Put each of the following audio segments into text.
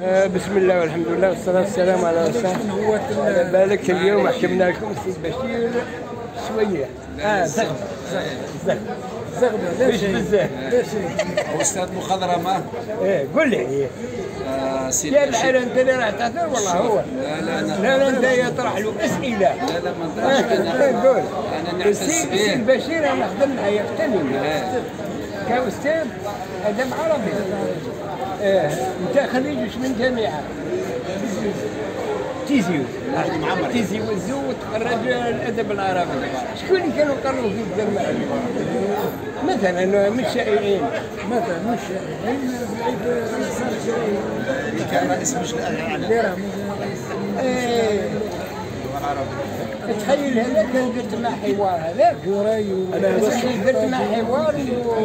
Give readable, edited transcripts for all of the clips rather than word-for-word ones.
بسم الله والحمد لله والصلاة والسلام على رسول الله. على بالك اليوم حكمنا لكم السيد بشير شوية. زغبة مش بزاف. أستاذ مخضرمة. قول لي. يا الحين أنت اللي راح تعثر والله هو. لا أنت يطرح له أسئلة. لا ما نطرحش. قول. أنا نعتز به. السيد بشير أنا خدم معاه يغتنم. كأستاذ أدب عربي. أنت خريج من جامعة؟ تيزي وزو وتخرج الأدب العربي. شكون اللي كانوا يقروا في الجامعة؟ مثلا من الشائعين. اللي كان رئيس مجلس الأعلى. تخيل هذاك درت مع حوار هذاك درت مع حوار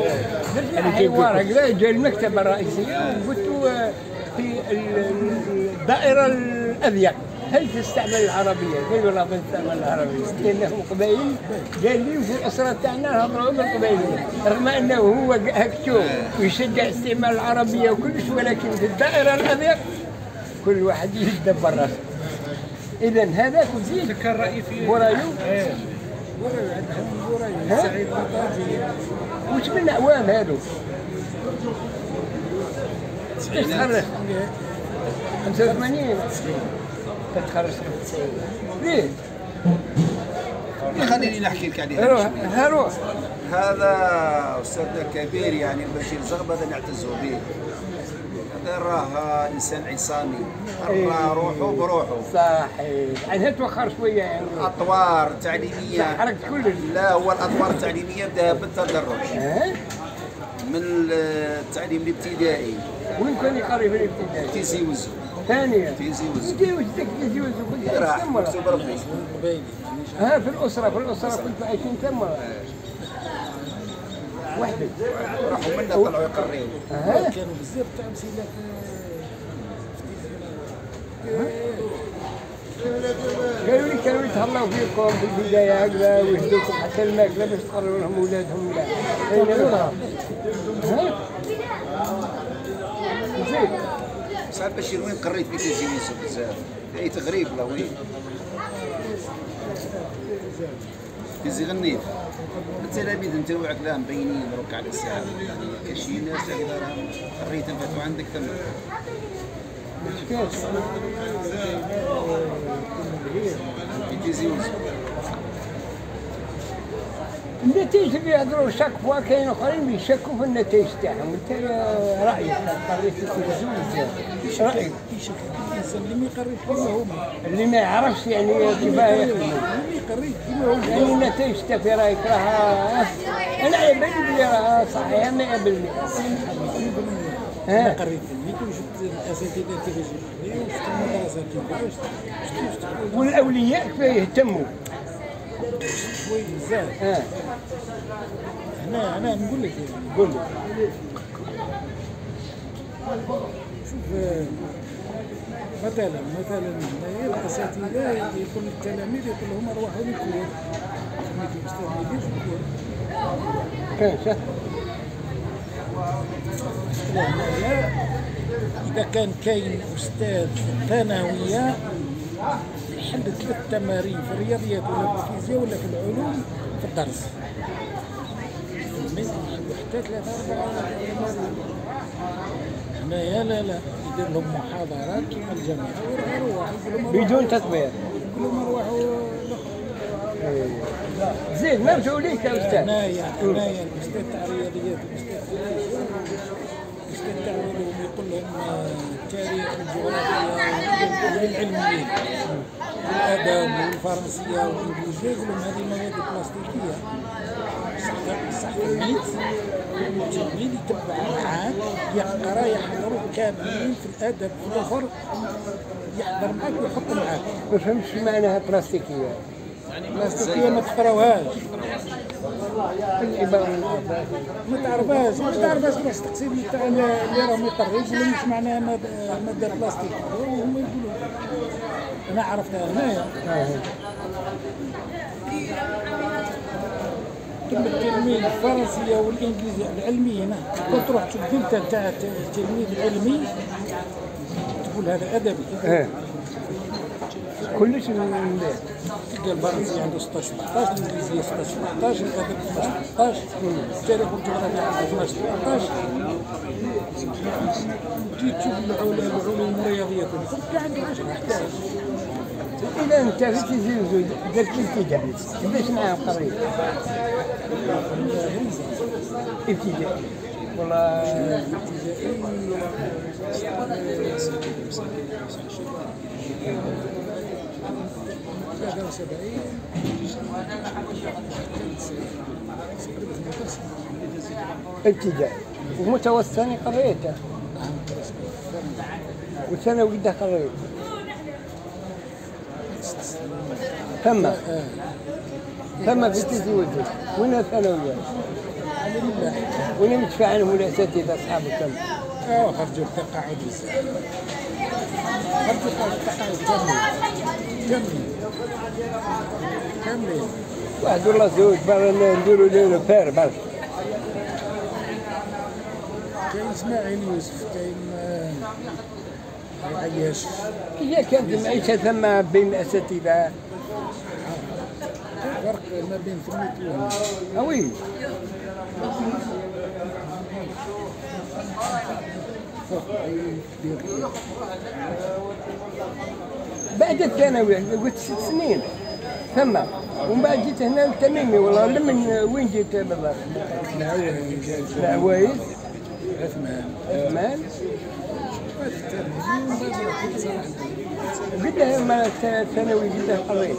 هكذا جا المكتبة الرئيسية وقلت له في الدائرة الأضيق هل تستعمل العربية؟ قال له لا بنستعمل العربية لأنهم قبائل قال لي في الأسرة تاعنا نهضروا بالقبائلية رغم أنه هو هكتو ويشجع استعمال العربية وكلش ولكن في الدائرة الأضيق كل واحد يدبر راسه. إذا هذاك وزيد كان رأي في برايو عندهم سعيد بطاطي. وش من أعوام هذو؟ تتخرج 85 تتخرج 95 ليه؟ خليني نحكي لك عليه. روح هذا أستاذنا الكبير يعني البشير زغب هذا نعتز به. هذا راه إنسان عصامي. راه روحه بروحه. صحيح. يعني توخر شوية يعني. أطوار تعليمية. حركت كل. لا هو الأطوار التعليمية بدأ بالتدرج. من التعليم الابتدائي. وين كان يقري في الابتدائي؟ تيزي وزو. ثانية. تيزي وزو. تيزي وزو كنت راح مكتوب ربي. في الأسرة كنت عايشين ثم. وحدك. راحوا منا طلعوا يقريوا. كانوا بزاف تاع امثله قالوا لي كانوا يتهلاو فيكم في البدايه هكذا ويهدوكم حتى الماكله باش تقرروا لهم اولادهم لا. زين. صاحب بشير وين قريت في تيزي وزو بزاف؟ اي تغريب لا وين؟ تيزي غنيت. التلاميذ نتاوعك لا مبينين دروك على الساعه يعني كاين شي ناس هكذا راه قريت انفتوا عندك تما. تيزي وزو. النتائج اللي يهضروا شاك فوا كاين اخرين بيشكوا في النتائج تاعهم. انت رايك قريت في بزاف رايك الانسان اللي ما يقريش كيما هما اللي ما يعرفش يعني كيفاه يخدم اللي يقري كيما هما يعني النتائج تاع في رايك راها انا يبان لي راها صحيحه ما يبان انا قريت فيه وشفت الاساتذه كيفاش يقريو وشفت المدرسه كيفاش شفت والاولياء كيف يهتموا شوي بزاف. انا نقول لك قول لي شوف مثلا هنايا الاساتذه يقول للتلاميذ يقول لهم روحوا للكور كما الاستاذ ما يديرش الكور كان صح. اذا كان كاين استاذ في الثانويه يحل 3 تمارين في الرياضيات ولا في الفيزياء ولا في العلوم في الدرس ما يحلوا حتى 3 4 تمارين. هنايا لا يدير لهم محاضرات كيما الجامعه ويروحوا بدون تطبيق. يقول لهم روحوا زين نرجعوا ليك يا استاذ. هنايا الاستاذ تاع الرياضيات الاستاذ تاع العلوم يقول لهم التاريخ والجغرافيا والعلميين الادب والفرنسيه والانجليزيه يقول لهم هذه مواد بلاستيكيه. صح التلميذ يتبع معاك يقرا يحضروا كاملين في الادب في الاخر يحضر معاك ويحط معاك. ما فهمتش معناها بلاستيكيه. بلاستيكيه ما تقراوهاش ما تعرفهاش باش تقسيم تاع اللي راهم يقروا يقولوا مش معناها ماده بلاستيك هما يقولوا انا عرفتها هنايا. كلمة التلميذ الفرنسية والإنجليزية العلمية هنا كنت تروح تشوف بنت تاع التلميذ العلمي نقول هذا ادبي. كلش مليح. تلقى الفرنسي عنده 16 17، الانجليزيه 16 17، الادب 12 13، التاريخ والجغرافيا عنده 12 13. تجي تشوف العلوم الرياضيه كلها عنده 10 11. إذا أنت في تزوج درت الابتدائي كيفاش معاه قريب؟ ابتدائي والله ابتدائي ومتوسطني قريته وثانوي قد قريت ثم في تزوجت وين ثانوية وين مدفع عنهم الأساتذة أصحابك خرجوا التقاعد بزاف. خرجوا التقاعد كاملين. واحد والله زوج برا نديروا له فار برك. كاين اسماعيل يوسف، كاين عياش. هي كانت المعيشة ثم بين الأساتذة فرق ما بين ثميت وهنا. وي بعد الثانوي قلت 6 سنين ثم ومن بعد جيت هنا التميمي والله من وين جيت بالضبط؟ العوايد عثمان قدها ما الثانوي قدها قريت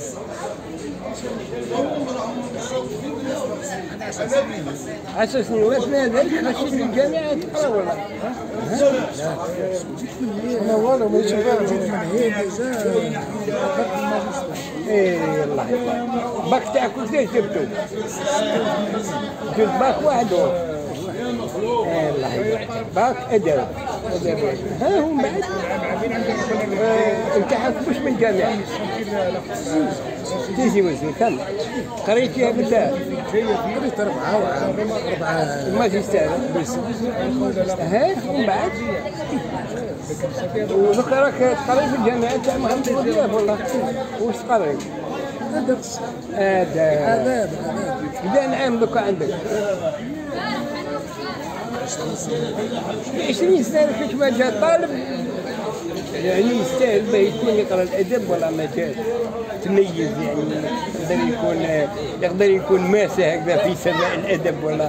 10 سنين واثناء ذلك خشيت الجامعة تقرا ولا؟ أنا والله ما يشوف جيت من هنا أخذت الماجستير. إيه الله يبارك. باك تاعك كيفاش جبتو؟ جبت باك واحد إيه الله يبارك. باك أدب. ها هم بعد امتحنت مش من الجامعة. تيجي وزني كم؟ قريت فيها بالله؟ قريت 4 الماجستير. ها ومن بعد؟ وذكر راك تقري في الجامعة تاع محمد بوضياف والله. واش تقري؟ آداب. إذا نعم دوكا عندك 20 سنة كنت ما جا طالب يعني يستاهل به يكون يقرا الادب ولا ما جاش تميز يعني يقدر يكون ماسه هكذا في سماء الادب ولا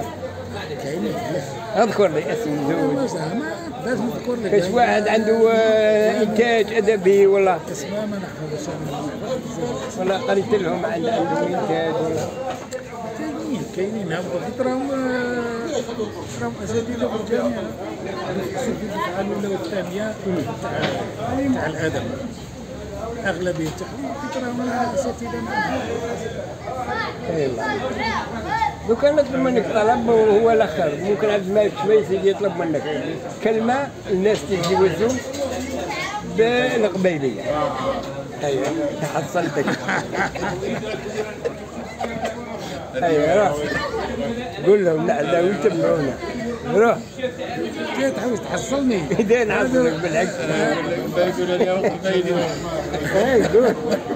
اذكر لي اسم زوج لازم نذكر لك كاش واحد عنده انتاج ادبي ولا اسماء ما نحفظش ولا قريت لهم عندهم انتاج ولا كاينين هبطوا راهم اساتذه في الجامعه في التعلم الثانيه تاع الادب اغلبيه تاعهم راهم اساتذه معنا. ايوا دوكا نطلب منك طلب وهو الاخر ممكن عبد الملك شويس يجي يطلب منك كلمه الناس تتجوزوا بالقبيليه. ايوه حصلتك. ايوه روح قول لهم لا يتبعونا روح كي تحاول تحصلني اذا نعرفك بالعكس يقولوا لي روح قبيلي اي قول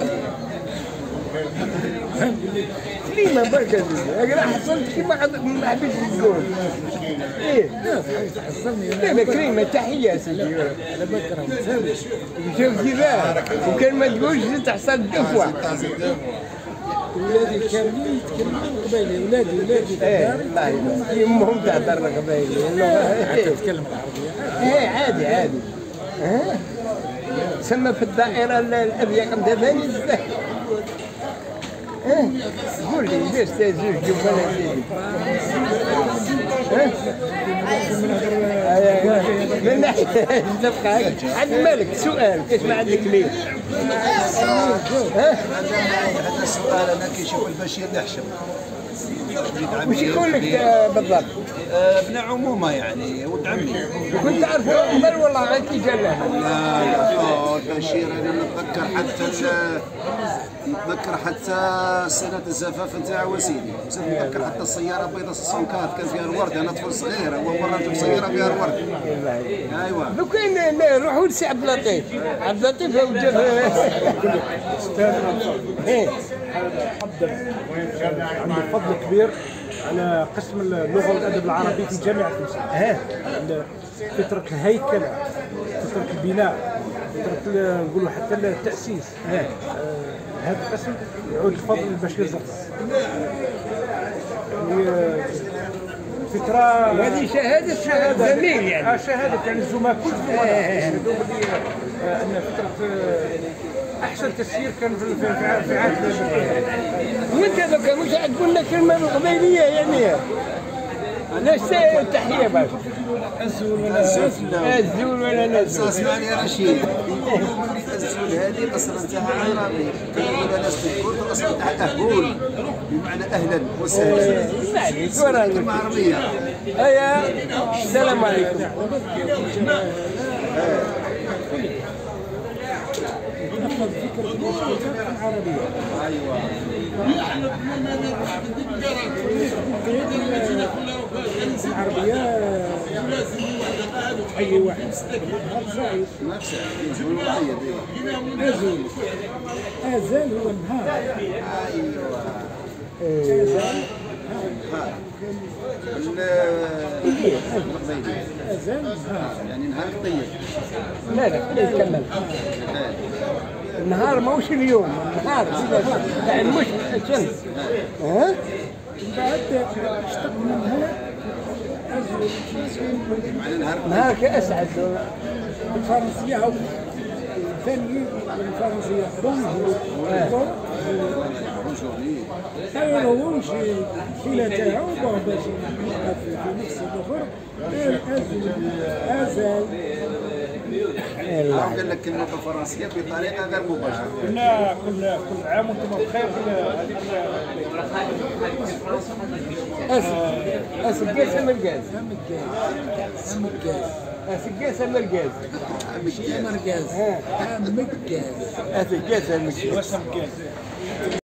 كلمة بركة أنا حصلت كيما ما حبيتش تقول إيه لا تحصلني لا كلمة تحية سيدي على بكرة مساوي شوف كذا وكان ما تقولش تحصل دفوة ولادي كاملين يتكلموا قبايلي ولادي ايه الله يبارك يمهم تهضر قبايلي اللغة تتكلم العربية ايه عادي سمى في الدائرة الأبيض قبل ثاني قول لي ليش تزوج جمال سيدي؟ من ناحية نبقى عند مالك سؤال كيف ما عندك ليه؟ هذا السؤال انا كيشوف البشير نحشم وش يقول لك بالضبط؟ ابن عمومه يعني ولد عمي. كنت تعرفه قبل والله غير كي جا له؟ لا البشير انا نتذكر حتى سنه الزفاف نتاع وسيدي، نتذكر حتى السياره بيضاء 64 كان فيها الورد، انا طفل صغير اول مره نشوف سياره فيها الورد. ايوا دوك نروحوا لسي عبد اللطيف، عبد اللطيف هو جاب عنده فضل كبير على قسم اللغه والادب العربي في جامعه تونس. فتره الهيكله، فتره البناء، فتره نقولوا حتى التاسيس. هذا القسم يعود الفضل للبشير زغبه. فتره هذه شهاده زميل يعني. شهاده يعني الزملاء كل يشهدوا ان فتره احسن تسيير كان في عهد وانت دوكا مش تقول لك كلمه القبيليه يعني علاش التحيه باش الزول ولا نزول اسمعني رشيد. الزول هذه الاصل نتاعها عربي، كنقول انا الكرد الاصل نتاعها اهول بمعنى اهلا وسهلا. معليش ورا كلمه عربيه. ايا السلام عليكم. العربية أي واحد أزال هو النهار. أزال نهار يعني نهار طيب. لا كمل. النهار ماهوش اليوم، النهار يعني مش الشمس. بعد اشتق منها نهار كأسعد بالفرنسية أو الثاني بالفرنسية بونجور خلاتها وبابا في نفس الظهر أزال. قال لك كلمه بالفرنسيه بطريقه غير مباشره. كل عام وانتم بخير. اسقاس مرقاز اسقاس مرقاز مرقاز اسقاس مرقاز